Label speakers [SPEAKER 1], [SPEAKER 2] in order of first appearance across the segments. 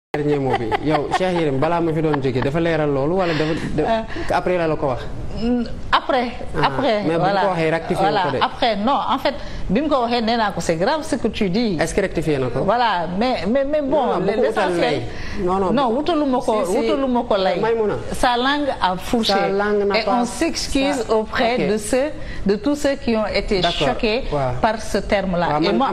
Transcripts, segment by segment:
[SPEAKER 1] dernier mot bi yow Cheikh Yérim balaa ma fi doon jógee dafa leeral loolu wala dafa après la ko wax.
[SPEAKER 2] après
[SPEAKER 1] mais bu ko waxee rectifié
[SPEAKER 2] voilà
[SPEAKER 1] ko de.
[SPEAKER 2] après non en fait bi mu ko waxee nee naa ko c'est grave ce que tu dis.
[SPEAKER 1] est-ce que rectifié na ko.
[SPEAKER 2] voilà mais bon l'essentiel non wutaluma ko lay. sa langue a fourché et on s'excuse auprès de tous ceux qui ont été choqués par ce terme-là. Et moi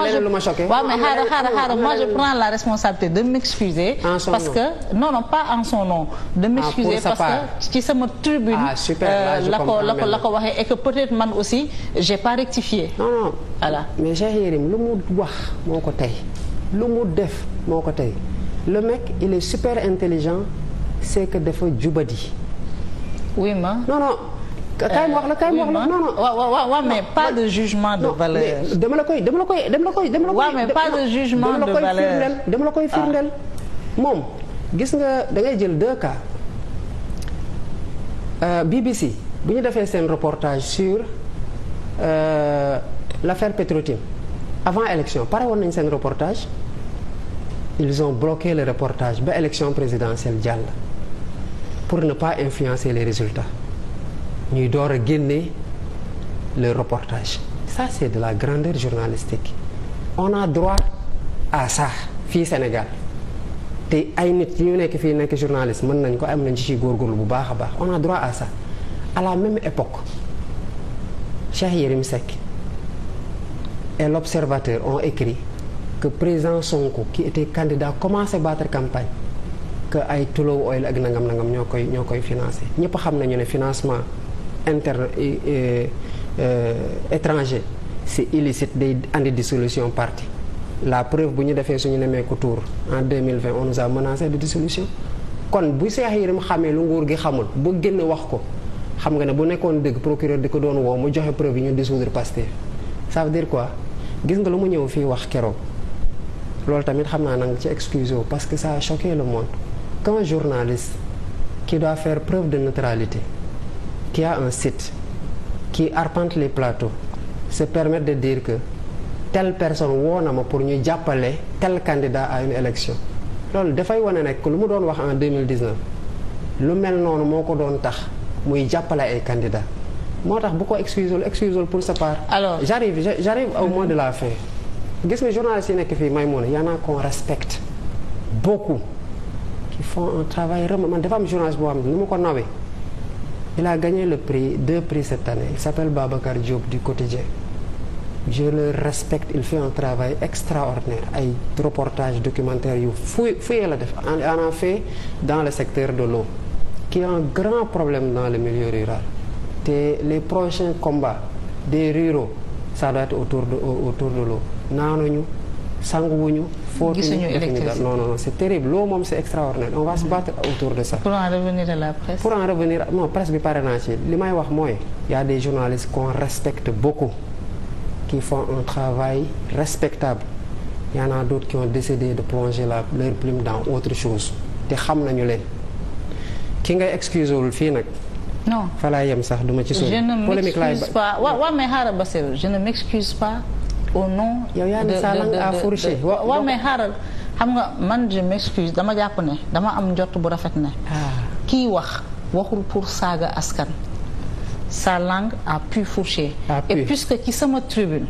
[SPEAKER 2] je prends la responsabilité de m'excuser parce que non pas en son nom de m'excuser parce que ci sama tribune la ko waxee et que peut-être man aussi j'ai pas rectifié.
[SPEAKER 1] non
[SPEAKER 2] voilà.
[SPEAKER 1] mais Cheikh Yérim lu mu wax moo ko tey lu mu def moo ko tey le mec il est super intelligent c'est que dafa jubadi.
[SPEAKER 2] oui ma
[SPEAKER 1] non kay mu wax la non
[SPEAKER 2] waaw mais pas de jugement de valeur.
[SPEAKER 1] dama la koy
[SPEAKER 2] waaw mais pas de jugement de valeur
[SPEAKER 1] dama la koy firndeel moom gis nga da ngay jël deux cas. BBC bu ñu defee seen reportage sur l'affaire Petro-Tim avant élection pare woon nañ seen reportage ils ont bloqué le reportage ba élection présidentielle jàll pour ne pas influencer les résultats ñuy door a génne le reportage. Ça c'est de la grandeur journalistique on a droit à ça fii Sénégal te ay nit ñu nekk fii nekk journaliste mën nañ ko am nañ ci góorgóorlu bu baax a baax on a droit à ça. À la même époque Cheikh Yérim Seck et l'Observateur ont écrit que président Sonko qui était candidat commencé battre campagne que ay Tullow Oil ak nangam ñoo koy financé ñëpp xam nañu ne financement interne étranger c'est illicite day andi dissolution parti. La preuve bu ñu defee suñu nemmeeku tour en 2020 on nous a menacé de dissolution kon bu Cheikh Yérim xamee lu nguur gi xamul bu génn wax ko xam nga ne bu nekkoon dëgg procureur di ko doon woo mu joxe preuve yi ñu dissoudre Pastef ça veut dire quoi gis nga lu mu ñëw fii wax keroog loolu tamit xam naa nanga ci excuse parce que ça a choqué le monde qu'un journaliste qui doit faire preuve de neutralité qui a un site qui arpente les plateaux se permettre de dire que telle personne woo na ma pour ñu jàppale tel candidat à une élection loolu dafay wane nekk lu mu doon wax en 2019 lu mel noonu moo ko doon tax muy jàppale ay candidats moo tax bu ko excuse pour sa part. Alors j'arrive au mois de la fin gis nga journalistes yi nekk fii Maïmouna y en a qu'on respecte beaucoup qui font un travail man dafa am journaliste boo xam ne ni ma ko nawee il a gagné deux prix cette année il s'appelle Babacar Diop du Quotidien. Je le respecte il fait un travail extraordinaire ay reportage documentaire yu fouillé la def on a fait dans le secteur de l'eau qui est un grand problème dans le milieu rural te les prochains combats des ruraux ça doit être autour de l'eau naanuñu sanguwuñu fóotuñu non c'est terrible l'eau moom c'est extraordinaire on va se battre autour de ça. Pour en revenir non presse bi pare naa ci li may wax mooy y a des journalistes qu'on respecte beaucoup qui font un travail respectable il y en a d'autres qui ont décidé de plonger leur plume dans autre chose te xam nañu leen ki ngay excuse wul fii nag.
[SPEAKER 2] non
[SPEAKER 1] fa laa yem sax duma ci sori.
[SPEAKER 2] je ne m'excuse pas waaw mais xaaral Bassirou je ne m'excuse pas au nom.
[SPEAKER 1] yow yaa ne sa langue a fourché.
[SPEAKER 2] waaw mais xaaral xam nga man je m'excuse dama jàpp ne dama am njort bu rafet ne. kii waxul pour saaga askan. Sa langue a pu fourcher. Et puisque ci sama tribune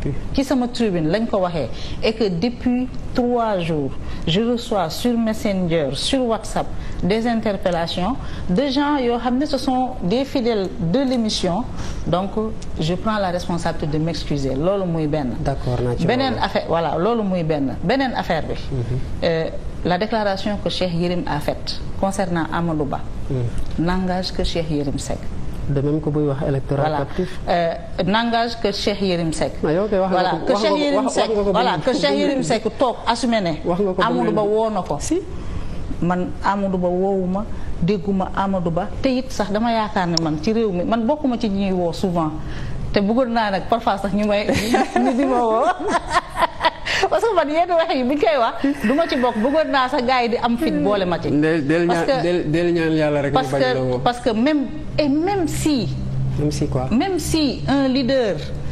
[SPEAKER 2] lañ ko waxee et que depuis 3 jours je reçois sur Messenger sur WhatsApp des interpellations de gens yoo xam ne ce sont des fidèles de l'émission donc je prends la responsabilité de m'excuser loolu muy benn.
[SPEAKER 1] D'accord
[SPEAKER 2] beneen affaire voilà loolu muy beneen affaire bi. La déclaration que Cheikh Yérim a faite concernant Amadou Ba. n'engage que Cheikh Yérim Seck.
[SPEAKER 1] de même que buy wax électorat captif.
[SPEAKER 2] n'engage que Cheikh Yérim Seck. voilà que Cheikh Yérim Seck toog assumé ne. Amadou Ba woo na ko. si man Amadou Ba woowuma dégguma Amadou Ba te it sax dama yaakaar ne man ci réew mi man bokkuma ci ñuy woo souvent te bëggoon naa nag parfois sax ñu di ma woo. parce que man yenn wax yi bu ñu koy wax du ma ci bokk bëggoon naa sax gars yi di am fit boole ma ci.
[SPEAKER 1] del ñaan yàlla rek.
[SPEAKER 2] parce que même si.
[SPEAKER 1] Même si quoi?
[SPEAKER 2] Même si un leader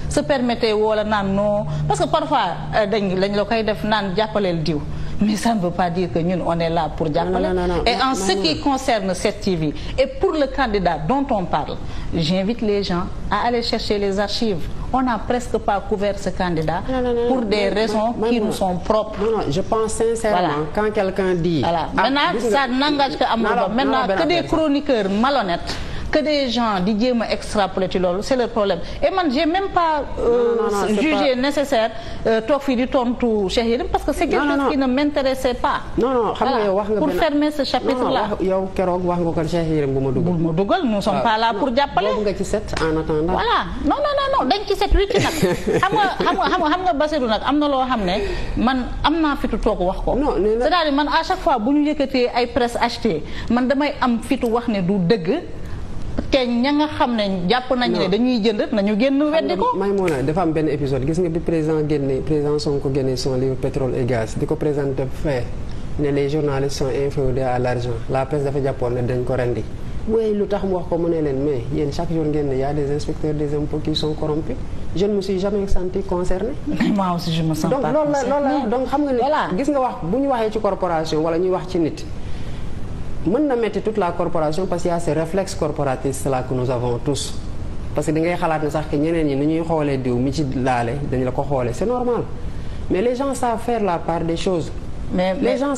[SPEAKER 2] se permettait wala naan non parce que parfois dañ la koy def naan jàppaleel diw. Mais ça ne veut pas dire que ñun on est là pour jàppale. Et en ce qui concerne cette TV et pour le candidat dont on parle, j'invite les gens à aller chercher les archives. On n'a presque pas couvert ce candidat pour des raisons qui nous sont propres.
[SPEAKER 1] Non, je pense sincèrement quand quelqu'un dit.
[SPEAKER 2] Voilà. Maintenant, ça n'engage que Amadou Ba. Maintenant, que des chroniqueurs malhonnêtes. Que des gens di jéem a extrapoler ci loolu c'est leur problème et man j'ai même pas jugé nécessaire toog fii di tontu Cheikh Yérim parce que c'est quelque chose qui ne m'intéressait pas.
[SPEAKER 1] Non xam nga yow wax nga
[SPEAKER 2] pour fermer ce chapitre là.
[SPEAKER 1] yow keroog wax nga ko Cheikh Yérim bu ma dugal.
[SPEAKER 2] nous sommes pas là pour jàppale.
[SPEAKER 1] boobu nga ci set en attendant.
[SPEAKER 2] voilà non dañ ci set wicc nag xam nga Bassirou nag am na loo xam ne man am naa fitu toog wax ko. c'est-à-dire man à chaque fois bu ñu yëkkatee ay presse achetée man damay am fitu wax ne du dëgg. te ña nga xam ne jàpp nañu ne dañuy jënd nañu génn weddi ko.
[SPEAKER 1] Maïmouna dafa am benn épisode gis nga bi président Sonko génne son livre pétrole et gaz di ko présenté fait ne les journalistes sont inféodés à l'argent la presse dafa jàppoon ne dañ ko rendi waaye lu tax mu wax ko mu ne leen mais yéen chaque jour ngeen ne y a des inspecteurs des impôts qui sont corrompus je ne me suis jamais senti concerné.
[SPEAKER 2] moi aussi je me sens pas concerné.
[SPEAKER 1] donc xam nga ni gis nga wax bu ñu waxee ci corporation wala ñuy wax ci nit. mën na metti toute la corporation parce qu'il y a ces réflexes corporatistes là que nous avons tous parce que da ngay xalaat ne sax que ñeneen ñi ni ñuy xoolee diw mi ci laale dañu la ko xoolee c'est normal mais les gens savent faire la part des choses.
[SPEAKER 2] mais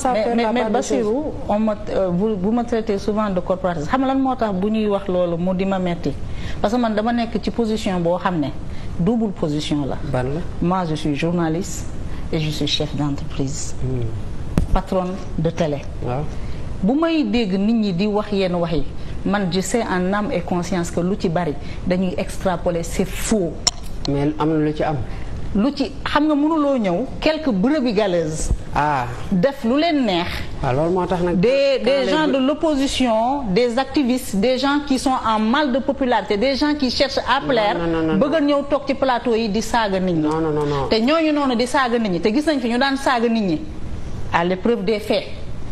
[SPEAKER 2] Bassirou vous me traitez souvent de corporatiste xam lan moo tax bu ñuy wax loolu mu di ma metti parce que man dama nekk ci position boo xam ne double position la.
[SPEAKER 1] ban la
[SPEAKER 2] moi je suis journaliste et je suis chef d'entreprise. Patronne de télé.
[SPEAKER 1] waaw.
[SPEAKER 2] bu may dégg nit ñi di wax yenn wax yi man je sais en âme et conscience que lu ci bari dañuy extrapoler c'est faux.
[SPEAKER 1] mais am na lu ci am.
[SPEAKER 2] lu ci xam nga mënuloo ñëw quelques brebis galeuses. def lu leen neex.
[SPEAKER 1] loolu moo tax nag.
[SPEAKER 2] des gens de l'opposition des activistes des gens qui sont en mal de popularité des gens qui cherchent à plaire. bëgg a ñëw toog ci plateau yi di saaga nit ñi.
[SPEAKER 1] non
[SPEAKER 2] te ñooñu noonu di saaga nit ñi te gis nañ fi ñu daan saaga nit ñi à l'épreuve des faits.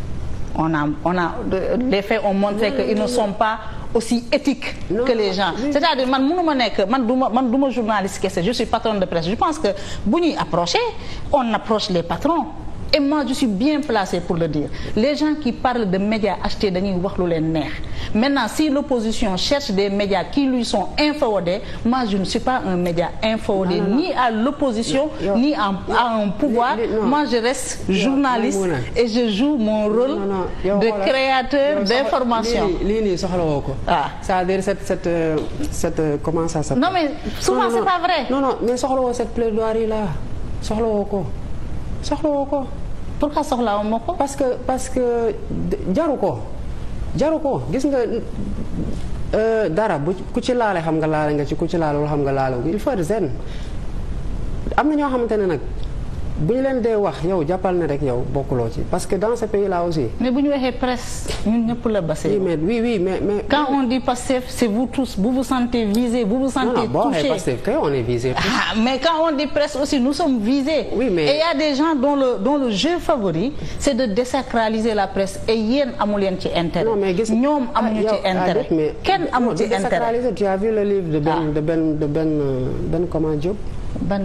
[SPEAKER 2] les faits ont montré qu'ils ne sont pas aussi éthiques que les gens. C'est-à-dire man mënuma nekk man du ma journaliste kese je suis patronne de presse je pense que bu ñuy approcher on approche les patrons et moi je suis bien placée pour le dire les gens qui parlent de médias achetés dañuy wax lu leen neex maintenant si l'opposition cherche des médias qui lui sont inféodés moi je ne suis pas un média inféodé ni à l'opposition ni à un pouvoir moi je reste journaliste et je joue mon rôle de créateur d'information.
[SPEAKER 1] lii nii soxla woo ko. c'est-à-dire cette comment ça s'appelle.
[SPEAKER 2] non mais souvent c'est pas vrai.
[SPEAKER 1] non mais soxla woo cette plaidoirie là soxla woo ko.
[SPEAKER 2] pourquoi soxlaawu ma ko.
[SPEAKER 1] parce que jaru ko gis nga dara bu ku ci laale xam nga laale nga ci ku ci laalewul xam nga laale il faut être zen am na ñoo xamante ne nag bu ñu leen dee wax yow jàppal ne rek yow bokkuloo ci parce que dans ce pays là aussi.
[SPEAKER 2] mais bu ñu waxee presse ñun ñëpp la Bassirou.
[SPEAKER 1] oui mais
[SPEAKER 2] quand on dit Pastef c'est vous tous vous vous sentez visés vous vous sentez touchés.
[SPEAKER 1] boo waxee Pastef kay on est visé.
[SPEAKER 2] mais quand on dit presse aussi nous sommes visés.
[SPEAKER 1] oui mais
[SPEAKER 2] et il y a des gens dont le jeu favori c'est de désacraliser la presse et yéen amu leen ci intérêt.
[SPEAKER 1] non mais gis
[SPEAKER 2] ñoom amuñu ci intérêt. kenn amu ci intérêt.
[SPEAKER 1] tu as vu le livre de Ben comment Diop.
[SPEAKER 2] Ben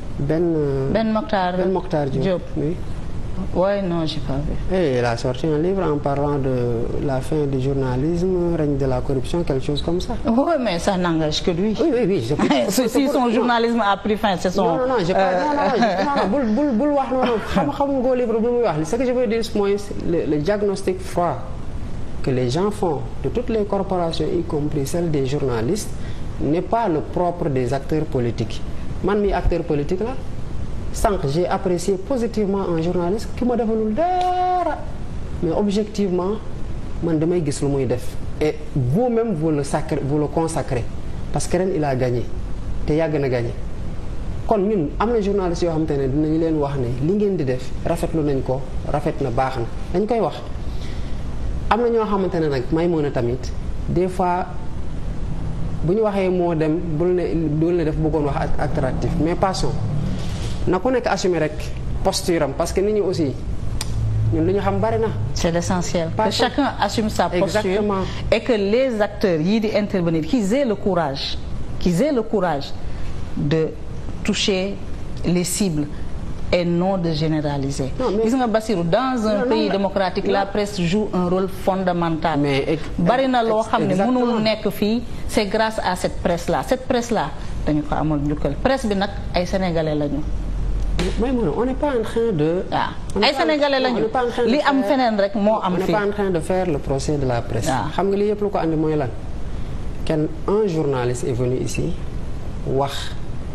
[SPEAKER 2] Mokhtar Diop. Oui. Ouais, non, j'ai pas vu.
[SPEAKER 1] Et il a sorti un livre en parlant de la fin du journalisme, règne de la corruption, quelque chose comme ça.
[SPEAKER 2] Oui, mais ça n'engage que lui.
[SPEAKER 1] Oui.
[SPEAKER 2] Si son journalisme a pris fin, c'est son.
[SPEAKER 1] Non, j'ai pas. Bul wax noonu xam nga livre bu muy wax ce que je veux dire mooy le diagnostic froid que les gens font de toutes les corporations, y compris celles des journalistes, n'est pas le propre des acteurs politiques. Man mi acteur politique la sànq j'ai apprécié positivement un journaliste qui ma defalul dara mais objectivement man damay gis lu muy def et vous-même vous le consacrez parce que ren il a gagné te yàgg na gagné kon ñun am na journalistes yoo xamante ne dinañu leen wax ne li ngeen di def rafetlu nañ ko rafet na baax na dañ koy wax am na ñoo xamante ne nag may mën a tamit des fois bu ñu waxee moo dem bul ne def bëggoon wax attractif mais passons na ku nekk assumer rek posture am parce que nit ñi aussi ñun lu ñu xam bari na.
[SPEAKER 2] c'est l'essentiel que chacun assume sa posture. Exactement. Et que les acteurs yii di intervenir qu'ils aient le courage de toucher les cibles et non de généraliser. Gis nga Bassirou, dans un pays démocratique la presse joue un rôle fondamental. Bari na loo xam ne mënul nekk fii c'est grâce à cette presse là dañu ko amal njukkal. Presse bi nag ay sénégalais lañu.
[SPEAKER 1] On n'est pas en train de.
[SPEAKER 2] ay sénégalais lañu li am feneen rek moo am fii.
[SPEAKER 1] On n'est pas en train de faire le procès de la presse. xam nga li yëpp lu ko andi mooy lan. Un journaliste est venu ici wax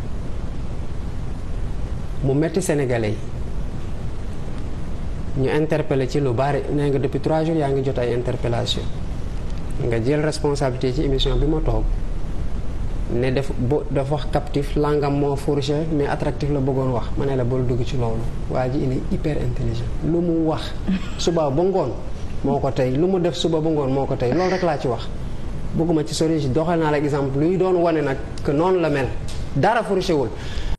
[SPEAKER 1] mu metti sénégalais yi ñu interpellé ci lu bari nee nga depuis 3 jours yaa ngi jot ay interpellation nga jël responsabilité ci émission bi ma toog ne dafa wax captif langam moo fourché mais attractif la bëggoon wax ma ne la bul dugg ci loolu waa ji il est hyper intelligent lu mu wax suba ba ngoon moo ko tey lu mu def suba ba ngoon moo ko tey loolu rek laa ci wax bëgguma ci sori doxal naa la exemple luy doon wane nag que noonu la mel dara fourché wul